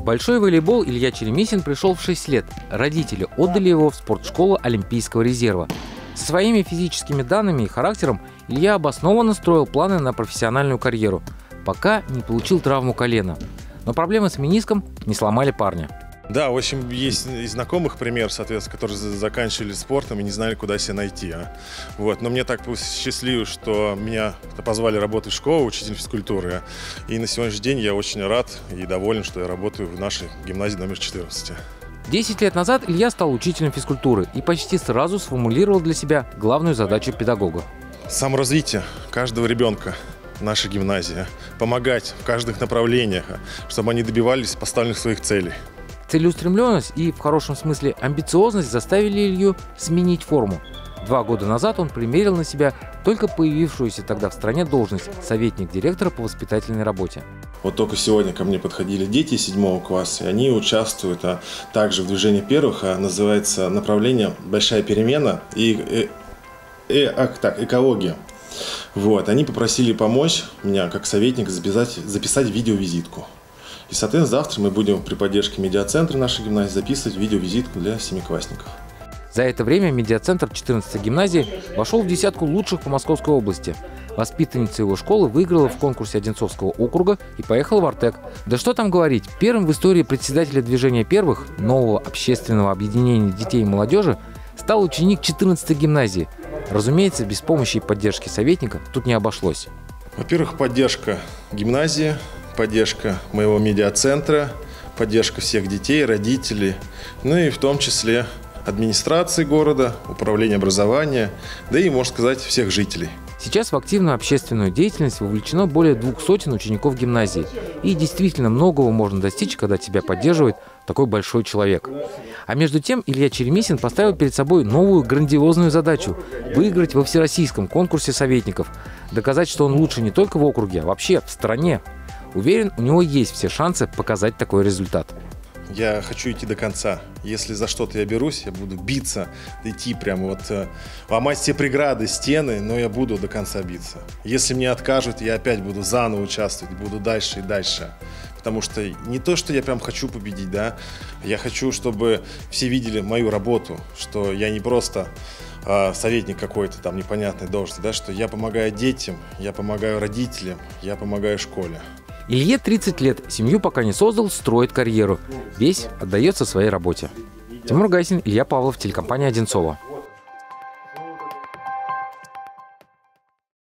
большой волейбол Илья Черемисин пришел в 6 лет. Родители отдали его в спортшколу Олимпийского резерва. Со своими физическими данными и характером Илья обоснованно строил планы на профессиональную карьеру, пока не получил травму колена. Но проблемы с мениском не сломали парня. Да, в общем, есть и знакомых примеров, соответственно, которые заканчивали спортом и не знали, куда себя найти. Вот. Но мне так посчастливилось, что меня позвали работать в школу, учитель физкультуры. И на сегодняшний день я очень рад и доволен, что я работаю в нашей гимназии номер 14. 10 лет назад Илья стал учителем физкультуры и почти сразу сформулировал для себя главную задачу педагога. Саморазвитие каждого ребенка в нашей гимназии. Помогать в каждых направлениях, чтобы они добивались поставленных своих целей. Целеустремленность и, в хорошем смысле, амбициозность заставили Илью сменить форму. 2 года назад он примерил на себя только появившуюся тогда в стране должность советник директора по воспитательной работе. Вот только сегодня ко мне подходили дети 7 класса, и они участвуют также в движении первых, называется направление «Большая перемена» и экология. Вот, они попросили помочь меня, как советник, записать видеовизитку. И, соответственно, завтра мы будем при поддержке медиацентра нашей гимназии записывать видеовизитку для 7-классников. За это время медиацентр 14-й гимназии вошел в десятку лучших по Московской области. Воспитанница его школы выиграла в конкурсе Одинцовского округа и поехала в Артек. Да что там говорить, первым в истории председателя движения первых, нового общественного объединения детей и молодежи, стал ученик 14-й гимназии. Разумеется, без помощи и поддержки советника тут не обошлось. Во-первых, поддержка гимназии, поддержка моего медиацентра, поддержка всех детей, родителей, ну и в том числе администрации города, управления образования, да и, можно сказать, всех жителей. Сейчас в активную общественную деятельность вовлечено более 200 учеников гимназии. И действительно многого можно достичь, когда тебя поддерживает такой большой человек. А между тем Илья Черемисин поставил перед собой новую грандиозную задачу – выиграть во всероссийском конкурсе советников, доказать, что он лучше не только в округе, а вообще в стране. Уверен, у него есть все шансы показать такой результат. Я хочу идти до конца. Если за что-то я берусь, я буду биться, идти прямо ломать все преграды, стены, но я буду до конца биться. Если мне откажут, я опять буду заново участвовать, буду дальше и дальше. Потому что не то, что я прям хочу победить, да, я хочу, чтобы все видели мою работу, что я не просто советник какой-то там непонятной должности, да, что я помогаю детям, я помогаю родителям, я помогаю школе. Илье 30 лет, семью пока не создал, строит карьеру. Весь отдается своей работе. Тимур Гайсин, Илья Павлов, телекомпания «Одинцово».